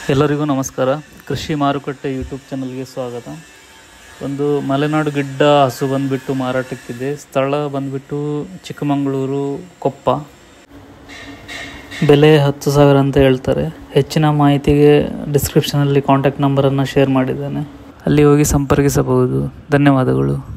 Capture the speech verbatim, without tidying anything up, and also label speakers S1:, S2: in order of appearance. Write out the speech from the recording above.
S1: ಎಲ್ಲರಿಗೂ ನಮಸ್ಕಾರ. ಕೃಷಿ ಮಾರುಕಟ್ಟೆ ಯೂಟ್ಯೂಬ್ ಚಾನಲ್ಗೆ ಸ್ವಾಗತ. ಒಂದು ಮಲೆನಾಡು ಗಿಡ್ಡ ಹಸು ಬಂದುಬಿಟ್ಟು ಮಾರಾಟಕ್ಕಿದೆ. ಸ್ಥಳ ಬಂದುಬಿಟ್ಟು ಚಿಕ್ಕಮಗಳೂರು ಕೊಪ್ಪ. ಬೆಲೆ ಹತ್ತು ಸಾವಿರ ಅಂತ ಹೇಳ್ತಾರೆ. ಹೆಚ್ಚಿನ ಮಾಹಿತಿಗೆ ಡಿಸ್ಕ್ರಿಪ್ಷನಲ್ಲಿ ಕಾಂಟ್ಯಾಕ್ಟ್ ನಂಬರನ್ನು ಶೇರ್ ಮಾಡಿದ್ದೇನೆ, ಅಲ್ಲಿ ಹೋಗಿ ಸಂಪರ್ಕಿಸಬಹುದು. ಧನ್ಯವಾದಗಳು.